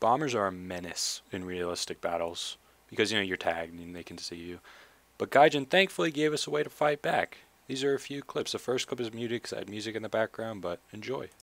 Bombers are a menace in realistic battles because, you know, you're tagged and they can see you. But Gaijin thankfully gave us a way to fight back. These are a few clips. The first clip is muted because I had music in the background, but enjoy.